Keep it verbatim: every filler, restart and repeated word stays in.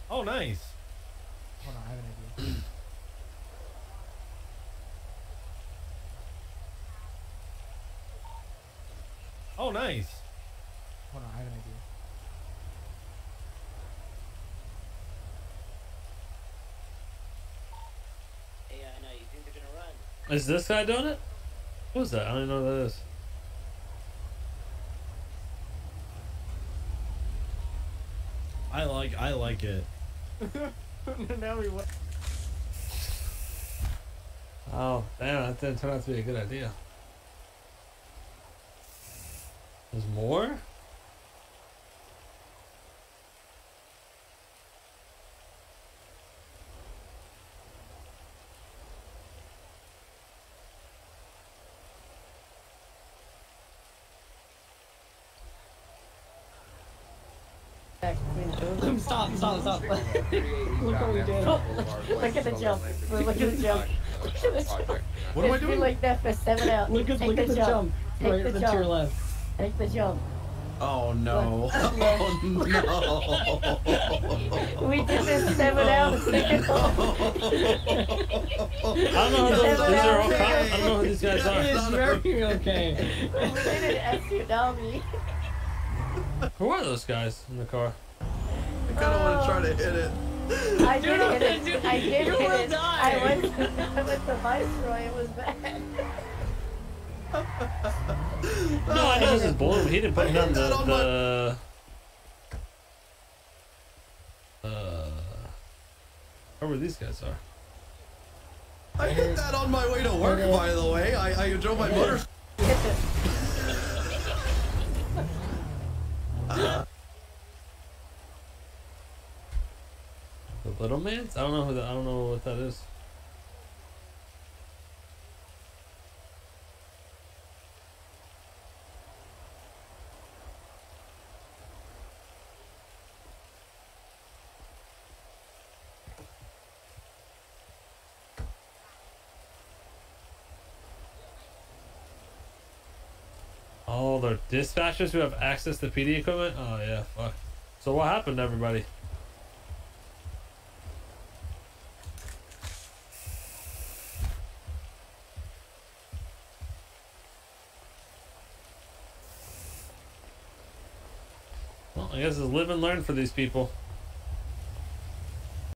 Oh, nice. Hold on, I have an idea. Oh, nice. Hold on, I have an idea. Hey, I know you think they're gonna run. Is this guy doing it? Who's that? I don't even know who that is. I like I like it. Now we what? Oh, damn, that didn't turn out to be a good idea. There's more? Stop, stop, stop. Look what we did. Oh, look, look at the jump. Look at the jump. Look at the jump. What am I It's been doing? like that for seven hours. Look at, Take look the at the jump. jump. Take Right the to jump. your left. Take the jump. Oh no. Look. Oh no. We did this seven hours. Take it off. I don't know who those, Seven these are all hours. cops. I don't know who these guys It are. is very okay. We did it as tsunami. Who are those guys in the car? I kind of want to try to hit it. I did Dude, hit it. dude, I did you hit will it. die. I went to, I went to Viceroy. It was bad. No, I know this is Bloom. He didn't put down the, the uh whoever these guys are. I hit that on my way to work, by the way. I, I drove my motor. Hit it. Uh, The Little Mans? I don't know who that, I don't know what that is. Oh, they're dispatchers who have access to P D equipment? Oh yeah, fuck. So what happened to everybody? Well, I guess it's live and learn for these people.